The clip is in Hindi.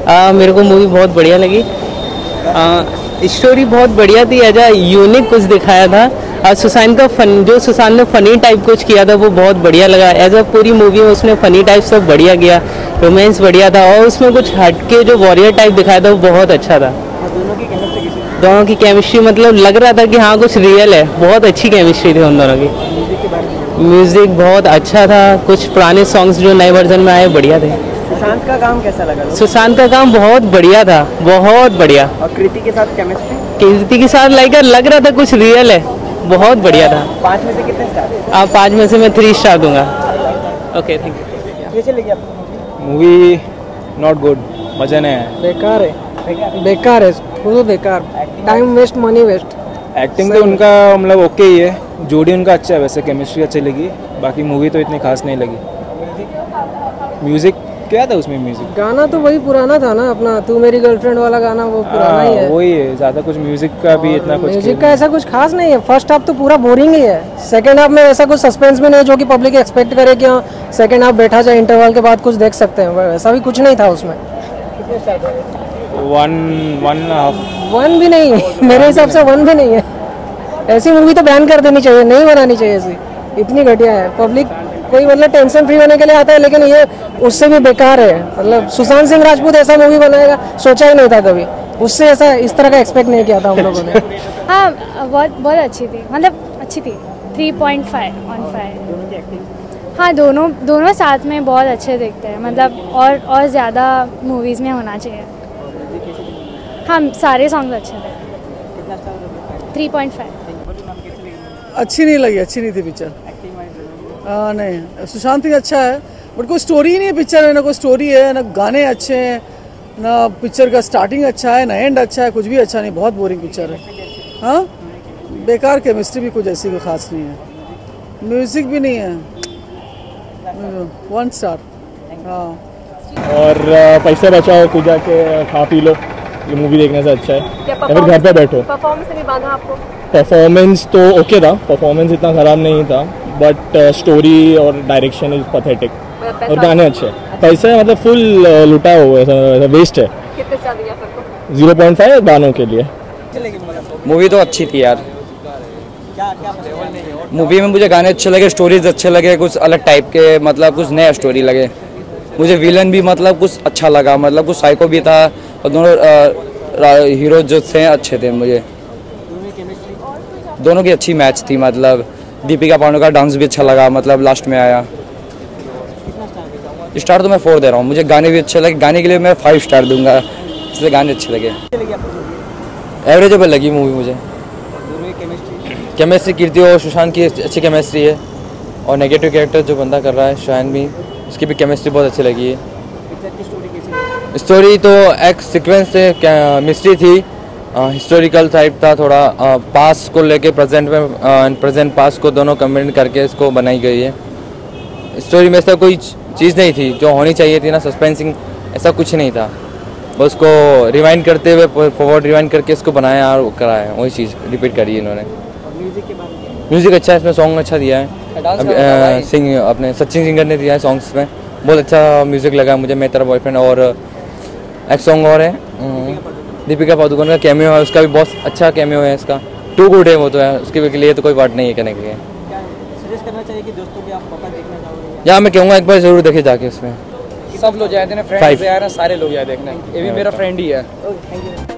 मेरे को मूवी बहुत बढ़िया लगी। स्टोरी बहुत बढ़िया थी, एज यूनिक कुछ दिखाया था। सुशांत का जो सुशांत ने फनी टाइप कुछ किया था वो बहुत बढ़िया लगा। एज अ पूरी मूवी में उसने फनी टाइप सब बढ़िया किया, रोमांस बढ़िया था और उसमें कुछ हटके जो वॉरियर टाइप दिखाया था वो बहुत अच्छा था। दोनों की केमिस्ट्री मतलब लग रहा था कि हाँ कुछ रियल है, बहुत अच्छी केमिस्ट्री थी उन दोनों की। म्यूजिक बहुत अच्छा था, कुछ पुराने सॉन्ग्स जो नए वर्जन में आए बढ़िया थे। सुशांत का काम कैसा लगा? सुशांत का काम बहुत बढ़िया था, बहुत बढ़िया। और कृति के साथ केमिस्ट्री? कृति के साथ लग रहा था कुछ रियल है, बहुत बढ़िया था। 5 में से कितने स्टार? आप 5 में से मैं 3 स्टार दूंगा। Okay, thank you. कैसे लगी आपको मूवी? नॉट गुड, मजा नहीं आया। बेकार है, फुल बेकार, time waste, money waste. Acting तो उनका मतलब ओके ही है, जोड़ी उनका अच्छा है, वैसे केमिस्ट्री अच्छी लगी। बाकी मूवी तो इतनी खास नहीं लगी। म्यूजिक क्या था उसमें? म्यूजिक गाना तो वही पुराना था ना अपना, तू मेरी गर्लफ्रेंड वाला गाना, वो पुराना ही है। वही है, ज़्यादा कुछ म्यूजिक का भी इतना कुछ म्यूजिक का ऐसा कुछ खास नहीं है। फर्स्ट हाफ तो पूरा बोरिंग ही है, सेकंड हाफ में ऐसा कुछ सस्पेंस भी नहीं जो कि पब्लिक एक्सपेक्ट करे कि हाँ सेकंड हाफ बैठा जाए, इंटरवल के बाद कुछ देख सकते हैं, वैसा भी कुछ नहीं था उसमें। 1.5 भी नहीं मेरे हिसाब से 1 भी नहीं है। ऐसी मूवी तो बैन कर देनी चाहिए, नहीं बनानी चाहिए ऐसी, इतनी घटिया है। पब्लिक कोई मतलब टेंशन फ्री होने के लिए आता है, लेकिन ये उससे भी बेकार है। मतलब सुशांत सिंह राजपूत ऐसा मूवी बनाएगा सोचा ही नहीं था कभी, उससे ऐसा इस तरह का एक्सपेक्ट नहीं किया था हम लोगों ने। हाँ, बहुत अच्छी थी, मतलब अच्छी थी। 3.5/5। हाँ, दोनों साथ में बहुत अच्छे दिखते हैं, मतलब और ज़्यादा मूवीज़ में होना चाहिए। हाँ, सारे सॉन्ग अच्छे थे। 3.5। अच्छी नहीं थी पिक्चर। नहीं, सुशांत सिंह अच्छा है बट कोई स्टोरी ही नहीं है पिक्चर में। ना कोई स्टोरी है, ना गाने अच्छे हैं, ना पिक्चर का स्टार्टिंग अच्छा है, ना एंड अच्छा है, कुछ भी अच्छा नहीं, बहुत बोरिंग पिक्चर है। हाँ, बेकार, केमिस्ट्री भी कुछ ऐसी कोई खास नहीं है, म्यूजिक भी नहीं है। 1 स्टार। हाँ, और पैसे बचाओ, कुछ जाके खा पी लो, ये मूवी देखने से अच्छा है। या फिर घर पे बैठो। परफॉर्मेंस नहीं बांधा आपको? परफॉर्मेंस तो ओके था, परफॉर्मेंस इतना ख़राब नहीं था, बट स्टोरी और डायरेक्शन इज पैथेटिक और गाने अच्छे हैं। पैसे मतलब फुल लुटा हुआ है, ऐसा वेस्ट है। कितने स्टार दिया आपको? 0.5 गानों के लिए। मूवी तो अच्छी थी यार। मूवी में मुझे गाने अच्छे लगे, स्टोरीज अच्छे लगे, कुछ अलग टाइप के, मतलब कुछ नया स्टोरी लगे मुझे। विलन भी मतलब कुछ अच्छा लगा, मतलब कुछ साइको भी था, और दोनों हीरो जो थे अच्छे थे मुझे। दोनों की अच्छी मैच थी, मतलब दीपिका पादुकोण का डांस भी अच्छा लगा, मतलब लास्ट में आया। स्टार तो मैं 4 दे रहा हूँ, मुझे गाने भी अच्छे लगे, गाने के लिए मैं 5 स्टार दूंगा, इसलिए गाने अच्छे लगे। एवरेजेबल लगी मूवी मुझे। केमिस्ट्री कीर्ति और सुशांत की अच्छी केमिस्ट्री है, और नेगेटिव कैरेक्टर जो बंदा कर रहा है शायन भी, उसकी भी केमिस्ट्री बहुत अच्छी लगी है। स्टोरी तो एक सीक्वेंस से मिस्ट्री थी, हिस्टोरिकल टाइप था थोड़ा, पास को लेके प्रेजेंट में, प्रेजेंट पास को दोनों कम्बाइन करके इसको बनाई गई है। स्टोरी में ऐसा कोई चीज़ नहीं थी जो होनी चाहिए थी ना, सस्पेंसिंग ऐसा कुछ नहीं था, बस उसको रिवाइंड करते हुए फॉरवर्ड रिवाइंड करके इसको बनाया और कराया, वही चीज़ रिपीट करी है इन्होंने। म्यूज़िक अच्छा है, इसमें सॉन्ग अच्छा दिया है, सिंग अपने सचिन सिंगर ने दिया है सॉन्ग्स में, बहुत अच्छा म्यूज़िक लगा मुझे। मैं तेरा बॉयफ्रेंड और एक सॉन्ग और है दीपिका पादुकोण का कैमियो है, उसका भी बहुत अच्छा कैमियो है, इसका टू गुड है वो तो है, उसके लिए तो कोई बात नहीं है कहने के लिए। सजेस्ट करना चाहिए कि दोस्तों के आप वापस देखना चाहोगे? या मैं कहूँगा एक बार ज़रूर देखे जाके, उसमें सब लोग जाए थे ना, फ्रेंड्स यार सारे लोग जाए देखने, ये भी मेरा फ्रेंड ही है।